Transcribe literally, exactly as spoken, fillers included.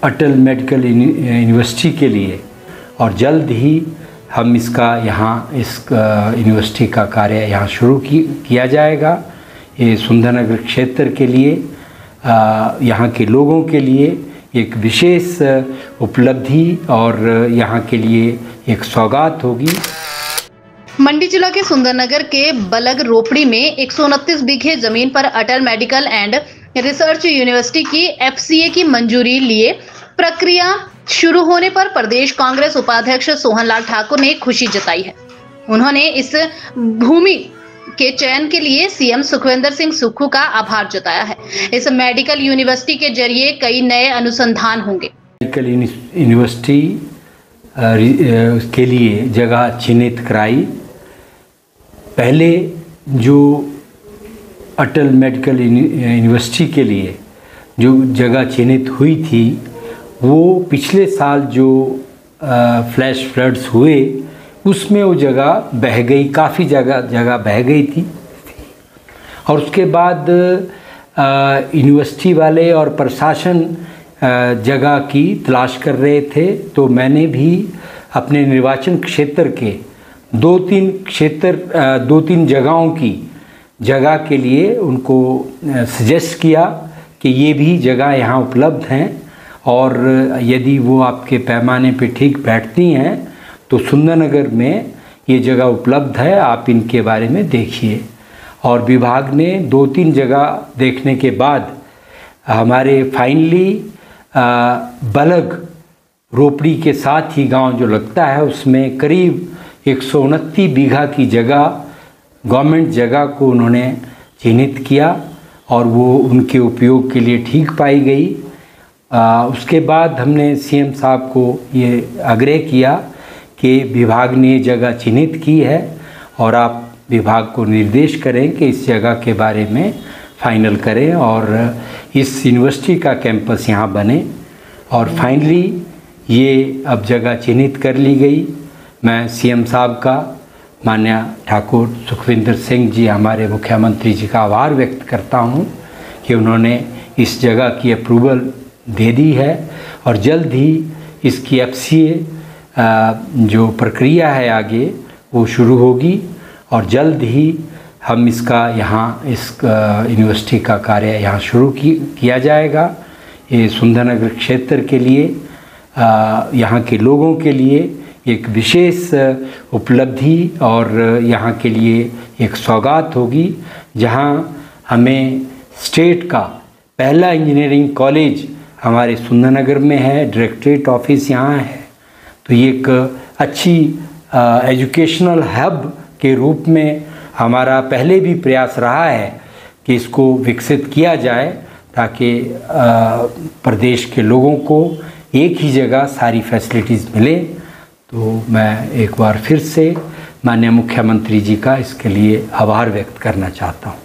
अटल medical university के लिए, और जल्द ही हम इसका यहाँ इस यूनिवर्सिटी का कार्य यहाँ शुरू की, किया जाएगा। ये सुंदरनगर क्षेत्र के लिए, यहाँ के लोगों के लिए एक विशेष उपलब्धि और यहाँ के लिए एक सौगात होगी। मंडी जिला के सुंदरनगर के बलग-रोपड़ी में एक सौ उनतीस बीघे जमीन पर Atal medical and research university की एफ सी ए की मंजूरी लिए प्रक्रिया शुरू होने पर प्रदेश कांग्रेस उपाध्यक्ष सोहन ठाकुर ने खुशी जताई है। उन्होंने इस भूमि के चयन के लिए सी एम सुखविंदर सिंह सुक्खू का आभार जताया है। इस मेडिकल यूनिवर्सिटी के जरिए कई नए अनुसंधान होंगे। मेडिकल यूनिवर्सिटी के लिए जगह चिन्हित कराई। पहले जो अटल मेडिकल यूनिवर्सिटी के लिए जो जगह चिन्हित हुई थी, वो पिछले साल जो फ्लैश फ्लड्स हुए उसमें वो जगह बह गई, काफ़ी जगह जगह बह गई थी। और उसके बाद यूनिवर्सिटी वाले और प्रशासन जगह की तलाश कर रहे थे, तो मैंने भी अपने निर्वाचन क्षेत्र के दो तीन क्षेत्र दो तीन जगहों की जगह के लिए उनको सजेस्ट किया कि ये भी जगह यहाँ उपलब्ध हैं, और यदि वो आपके पैमाने पे ठीक बैठती हैं तो सुंदरनगर में ये जगह उपलब्ध है, आप इनके बारे में देखिए। और विभाग ने दो तीन जगह देखने के बाद हमारे फाइनली बलग-रोपड़ी के साथ ही गांव जो लगता है उसमें करीब एक सौ उनतीस बीघा की जगह, गवर्नमेंट जगह को उन्होंने चिन्हित किया और वो उनके उपयोग के लिए ठीक पाई गई। आ, उसके बाद हमने सी एम साहब को ये आग्रह किया कि विभाग ने ये जगह चिन्हित की है और आप विभाग को निर्देश करें कि इस जगह के बारे में फाइनल करें और इस यूनिवर्सिटी का कैंपस यहाँ बने। और फाइनली ये अब जगह चिन्हित कर ली गई। मैं सी एम साहब का, माननीय ठाकुर सुखविंदर सिंह जी, हमारे मुख्यमंत्री जी का आभार व्यक्त करता हूँ कि उन्होंने इस जगह की अप्रूवल दे दी है और जल्द ही इसकी एफ सी ए जो प्रक्रिया है आगे वो शुरू होगी और जल्द ही हम इसका यहाँ इस यूनिवर्सिटी का कार्य यहाँ शुरू की, किया जाएगा। ये सुंदरनगर क्षेत्र के लिए, यहाँ के लोगों के लिए एक विशेष उपलब्धि और यहाँ के लिए एक सौगात होगी, जहाँ हमें स्टेट का पहला इंजीनियरिंग कॉलेज हमारे सुंदरनगर में है, डायरेक्टरेट ऑफिस यहाँ है। तो ये एक अच्छी एजुकेशनल हब के रूप में हमारा पहले भी प्रयास रहा है कि इसको विकसित किया जाए ताकि प्रदेश के लोगों को एक ही जगह सारी फैसिलिटीज़ मिले। तो मैं एक बार फिर से माननीय मुख्यमंत्री जी का इसके लिए आभार व्यक्त करना चाहता हूँ।